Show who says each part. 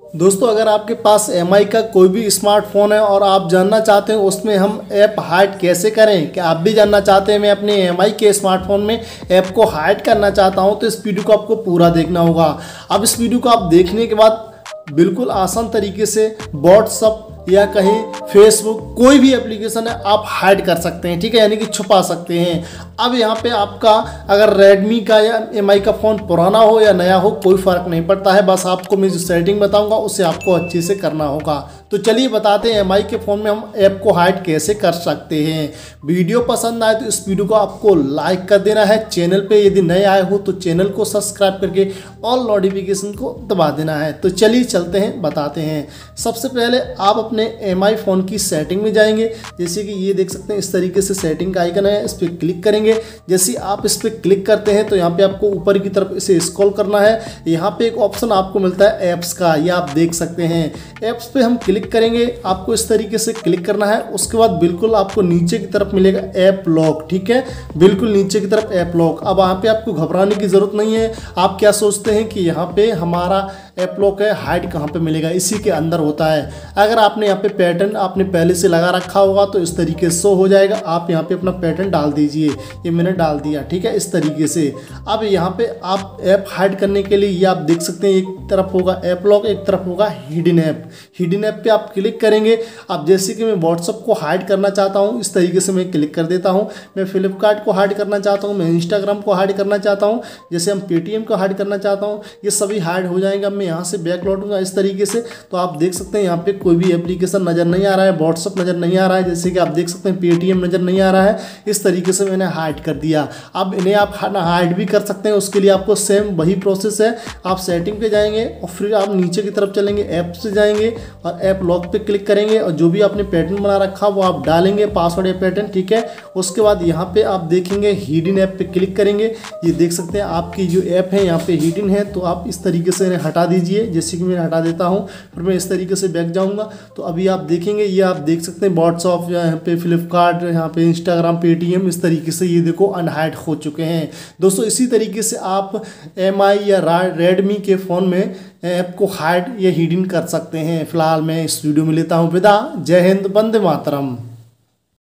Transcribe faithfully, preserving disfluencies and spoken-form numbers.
Speaker 1: दोस्तों, अगर आपके पास एम आई का कोई भी स्मार्टफोन है और आप जानना चाहते हैं उसमें हम ऐप हाइड कैसे करें, क्या आप भी जानना चाहते हैं मैं अपने एम आई के स्मार्टफोन में ऐप को हाइड करना चाहता हूं, तो इस वीडियो को आपको पूरा देखना होगा। अब इस वीडियो को आप देखने के बाद बिल्कुल आसान तरीके से व्हाट्सअप या कहीं फेसबुक कोई भी एप्लीकेशन है आप हाइड कर सकते हैं, ठीक है, यानी कि छुपा सकते हैं। अब यहाँ पे आपका अगर रेडमी का या एम आई का फ़ोन पुराना हो या नया हो कोई फ़र्क नहीं पड़ता है, बस आपको मैं जो सेटिंग बताऊंगा उससे आपको अच्छे से करना होगा। तो चलिए बताते हैं एम आई के फ़ोन में हम ऐप को हाइड कैसे कर सकते हैं। वीडियो पसंद आए तो इस वीडियो को आपको लाइक कर देना है। चैनल पे यदि नए आए हो तो चैनल को सब्सक्राइब करके ऑल नोटिफिकेशन को दबा देना है। तो चलिए चलते हैं, बताते हैं। सबसे पहले आप अपने एम आई फ़ोन की सेटिंग में जाएंगे। जैसे कि ये देख सकते हैं इस तरीके से सेटिंग का आइकन है, इस पर क्लिक करेंगे। जैसे आप इस पर क्लिक करते हैं तो यहाँ पे आपको ऊपर की तरफ इसे स्क्रॉल करना है। यहाँ पे एक ऑप्शन आपको मिलता है ऐप्स का, ये आप देख सकते हैं। ऐप्स पे हम क्लिक करेंगे, आपको इस तरीके से क्लिक करना है। उसके बाद बिल्कुल आपको नीचे की तरफ मिलेगा ऐप लॉक, ठीक है, बिल्कुल नीचे की तरफ ऐप लॉक। अब वहाँ पे आपको घबराने की ज़रूरत नहीं है। आप क्या सोचते हैं कि यहाँ पे हमारा ऐप लॉक है, हाइड कहाँ पे मिलेगा, इसी के अंदर होता है। अगर आपने यहाँ पे पैटर्न आपने पहले से लगा रखा होगा तो इस तरीके से शो हो जाएगा। आप यहाँ पे अपना पैटर्न डाल दीजिए, ये मैंने डाल दिया, ठीक है, इस तरीके से। अब यहाँ पे आप ऐप हाइड करने के लिए ये आप देख सकते हैं, एक तरफ होगा ऐप लॉक, एक तरफ होगा हिडन ऐप। हिडन ऐप पे आप क्लिक करेंगे। अब जैसे कि मैं व्हाट्सअप को हाइड करना चाहता हूँ, इस तरीके से मैं क्लिक कर देता हूँ। मैं फ्लिपकार्ट को हाइड करना चाहता हूँ, मैं इंस्टाग्राम को हाइड करना चाहता हूँ, जैसे हम पेटीएम को हाइड करना चाहता हूँ, ये सभी हाइड हो जाएगा। मैं यहाँ से बैक लौटूंगा इस तरीके से, तो आप देख सकते हैं यहाँ पे कोई भी एप्लीकेशन नज़र नहीं आ रहा है, व्हाट्सअप नज़र नहीं आ रहा है, जैसे कि आप देख सकते हैं पेटीएम नज़र नहीं आ रहा है। इस तरीके से मैंने हाइड कर दिया। अब इन्हें आप हाइड भी कर सकते हैं, उसके लिए आपको सेम वही प्रोसेस है। आप सेटिंग पे जाएंगे और फिर आप नीचे की तरफ चलेंगे, ऐप से जाएंगे और ऐप लॉक पे क्लिक करेंगे और जो भी आपने पैटर्न बना रखा वो आप डालेंगे, पासवर्ड या पैटर्न, ठीक है। उसके बाद यहाँ पे आप देखेंगे हिडन ऐप पे क्लिक करेंगे। ये देख सकते हैं आपकी जो ऐप है यहाँ पे हिडन है, तो आप इस तरीके से इन्हें हटा दीजिए। जैसे कि मैं हटा देता हूँ, फिर मैं इस तरीके से बैक जाऊँगा तो अभी आप देखेंगे ये आप देख सकते हैं व्हाट्सअप, यहाँ पे फ्लिपकार्ट, यहाँ पे इंस्टाग्राम, पेटीएम, इस तरीके से ये देखो अनहाइड हो चुके हैं। दोस्तों इसी तरीके से आप एम आई या रेडमी के फ़ोन में ऐप को हाइड या हिडन कर सकते हैं। फिलहाल मैं इस वीडियो में लेता हूँ विदा। जय हिंद, वंदे मातरम।